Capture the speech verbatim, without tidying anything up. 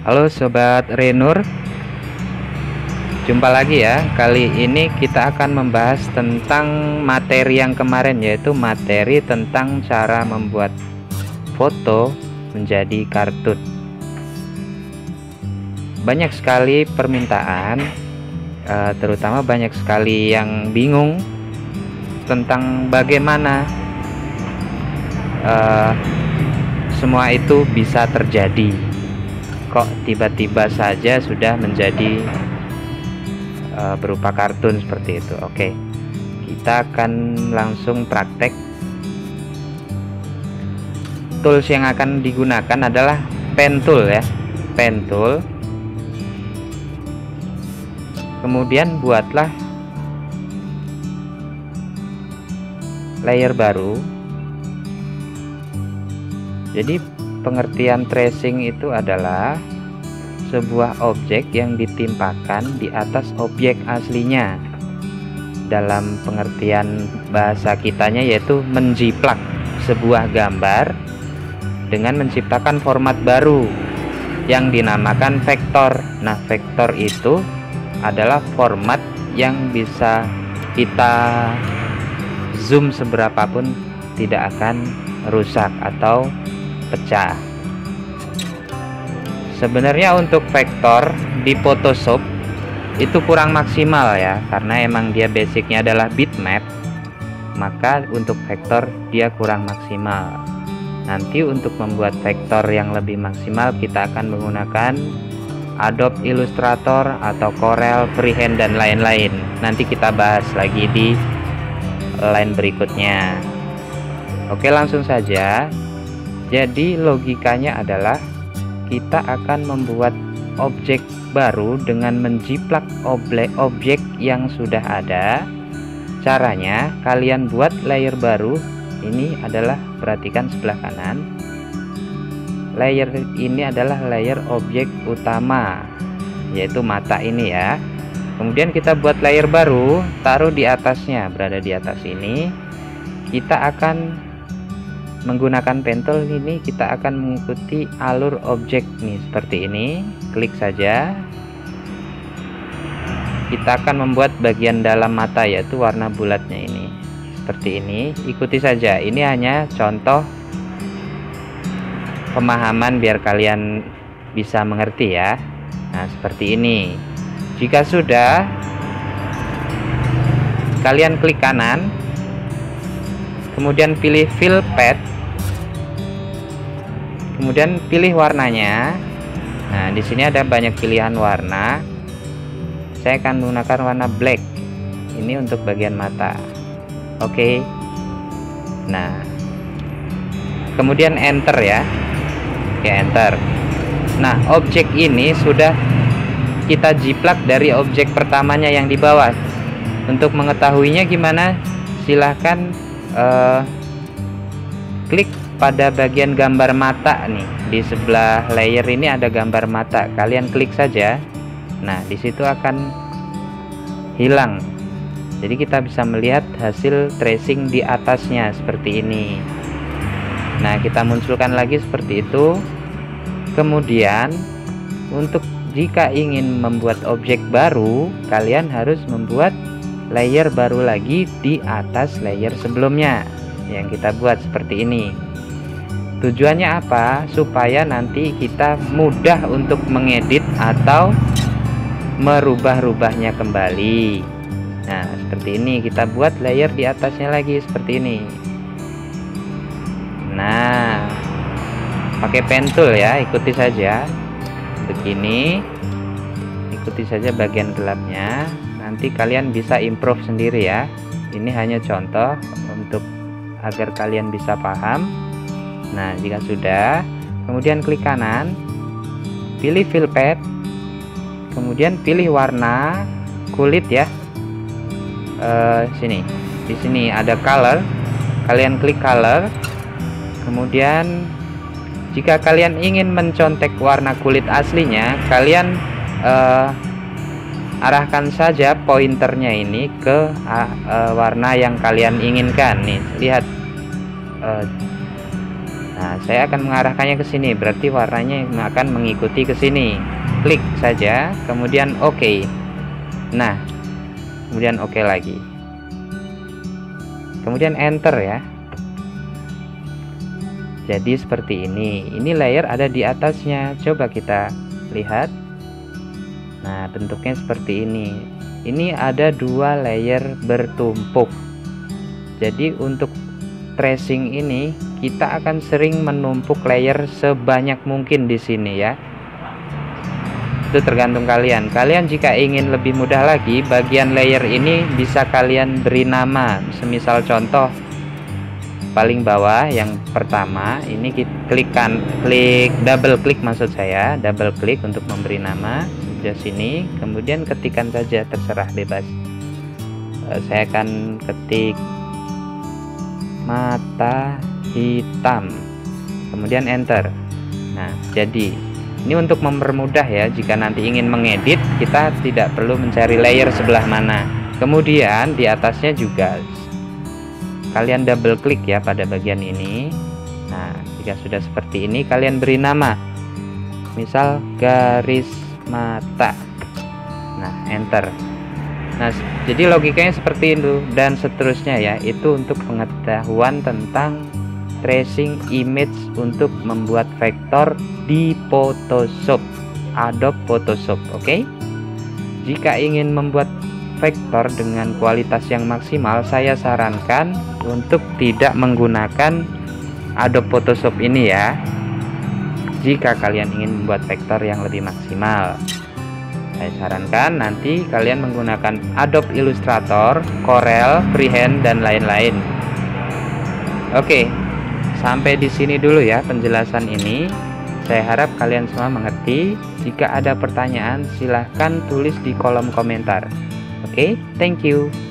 Halo Sobat Renur, jumpa lagi ya. Kali ini kita akan membahas tentang materi yang kemarin, yaitu materi tentang cara membuat foto menjadi kartun. Banyak sekali permintaan, terutama banyak sekali yang bingung tentang bagaimana semua itu bisa terjadi. Kok tiba-tiba saja sudah menjadi uh, berupa kartun seperti itu. Oke, kita akan langsung praktek. Tools yang akan digunakan adalah pen tool ya, pen tool. Kemudian buatlah layer baru. Jadi pengertian tracing itu adalah sebuah objek yang ditimpakan di atas objek aslinya. Dalam pengertian bahasa kitanya yaitu menjiplak sebuah gambar dengan menciptakan format baru yang dinamakan vektor. Nah, vektor itu adalah format yang bisa kita zoom seberapapun tidak akan rusak atau pecah. Sebenarnya untuk vektor di Photoshop itu kurang maksimal ya, karena emang dia basicnya adalah bitmap, maka untuk vektor dia kurang maksimal. Nanti untuk membuat vektor yang lebih maksimal kita akan menggunakan Adobe Illustrator atau Corel, Freehand dan lain-lain. Nanti kita bahas lagi di line berikutnya. Oke, langsung saja. Jadi logikanya adalah kita akan membuat objek baru dengan menjiplak objek objek yang sudah ada. Caranya kalian buat layer baru. Ini adalah, perhatikan sebelah kanan. Layer ini adalah layer objek utama, yaitu mata ini ya. Kemudian kita buat layer baru, taruh di atasnya, berada di atas ini. Kita akan menggunakan pen tool ini, kita akan mengikuti alur objek nih seperti ini. Klik saja. Kita akan membuat bagian dalam mata, yaitu warna bulatnya ini seperti ini. Ikuti saja. Ini hanya contoh pemahaman biar kalian bisa mengerti ya. Nah, seperti ini. Jika sudah, kalian klik kanan, kemudian pilih fill path, kemudian pilih warnanya. Nah, di sini ada banyak pilihan warna. Saya akan menggunakan warna black. Ini untuk bagian mata. Oke. Nah, kemudian enter ya. Oke, enter. Nah, objek ini sudah kita jiplak dari objek pertamanya yang di bawah. Untuk mengetahuinya gimana? Silahkan uh, klik pada bagian gambar mata nih. Di sebelah layer ini ada gambar mata. Kalian klik saja. Nah, di situ akan hilang. Jadi kita bisa melihat hasil tracing di atasnya seperti ini. Nah, kita munculkan lagi seperti itu. Kemudian untuk jika ingin membuat objek baru, kalian harus membuat layer baru lagi di atas layer sebelumnya yang kita buat seperti ini. Tujuannya apa? Supaya nanti kita mudah untuk mengedit atau merubah-rubahnya kembali. Nah, seperti ini kita buat layer di atasnya lagi seperti ini. Nah, pakai pen tool ya, ikuti saja. Begini, ikuti saja bagian gelapnya. Nanti kalian bisa improve sendiri ya. Ini hanya contoh untuk agar kalian bisa paham. Nah, jika sudah, kemudian klik kanan, pilih fill path, kemudian pilih warna kulit ya. E, sini, di sini ada color. Kalian klik color. Kemudian jika kalian ingin mencontek warna kulit aslinya, kalian uh, arahkan saja pointernya ini ke uh, uh, warna yang kalian inginkan. Nih, lihat uh, Nah, saya akan mengarahkannya ke sini, berarti warnanya akan mengikuti ke sini. Klik saja, kemudian oke. Nah, kemudian oke lagi. Kemudian enter ya. Jadi seperti ini. Ini layer ada di atasnya. Coba kita lihat. Nah, bentuknya seperti ini. Ini ada dua layer bertumpuk. Jadi untuk tracing ini kita akan sering menumpuk layer sebanyak mungkin di sini ya. Itu tergantung kalian. Kalian jika ingin lebih mudah lagi, bagian layer ini bisa kalian beri nama. Semisal contoh paling bawah yang pertama ini kita klikkan, klik double klik maksud saya, double klik untuk memberi nama sebelah sini. Kemudian ketikkan saja, terserah bebas. Saya akan ketik mata hitam, kemudian enter. Nah, jadi ini untuk mempermudah ya, jika nanti ingin mengedit kita tidak perlu mencari layer sebelah mana. Kemudian di atasnya juga kalian double klik ya pada bagian ini. Nah, jika sudah seperti ini kalian beri nama, misal garis mata. Nah, enter. Nah, jadi logikanya seperti itu dan seterusnya ya. Itu untuk pengetahuan tentang tracing image untuk membuat vektor di Photoshop, Adobe Photoshop. Oke, okay? Jika ingin membuat vektor dengan kualitas yang maksimal, saya sarankan untuk tidak menggunakan Adobe Photoshop ini ya. Jika kalian ingin membuat vektor yang lebih maksimal, saya sarankan nanti kalian menggunakan Adobe Illustrator, Corel, Freehand, dan lain-lain. Oke, sampai di sini dulu ya penjelasan ini. Saya harap kalian semua mengerti. Jika ada pertanyaan, silahkan tulis di kolom komentar. Oke, thank you.